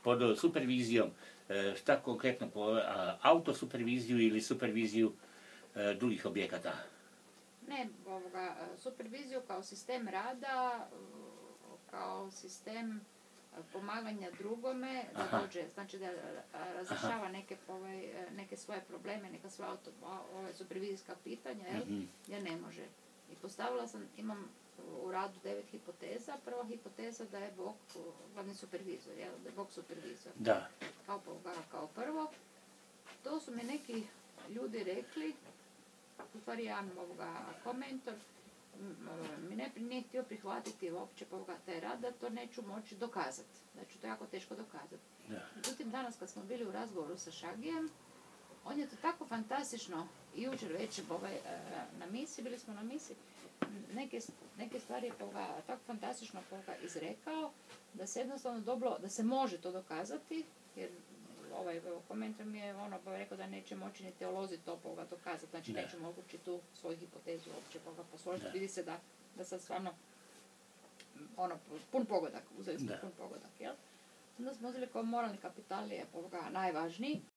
pod supervizijom, šta konkretno po autosuperviziju ili superviziju drugih objekata? Ne, superviziju kao sistem rada, kao sistem pomaganja drugugome, da dođe, znači da razrešava neke svoje probleme, neka svoja supervizijska pitanja, ja ne može. I postavila sam, imam u radu 9 hipoteza. Prva hipoteza da je Bog glavni supervizor, da je Bog supervizor. Da. Kao prvo. To su mi neki ljudi rekli, u stvari jedan komentar, mi nije htio prihvatiti uopće taj rad, da to neću moći dokazati. Da ću to jako teško dokazati. Međutim, danas kad smo bili u razgovoru sa Šagijem, on je to tako fantastično, i jučer već na misiji, bili smo na misiji, neke stvari je tako fantastično izrekao, da se jednostavno dobro, da se može to dokazati, jer komentar mi je rekao da neće moći ni teolozi to dokazati, znači neće mogući tu svoju hipotezu uopće posložiti. Vidi se da sad stvarno pun pogodak, uzeli smo pun pogodak, jel? Onda smo uzeli kao moralni kapital je najvažniji.